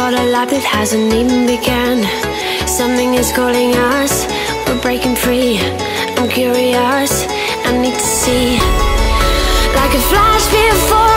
got a life that hasn't even begun. Something is calling us, we're breaking free. I'm curious, I need to see. Like a flash before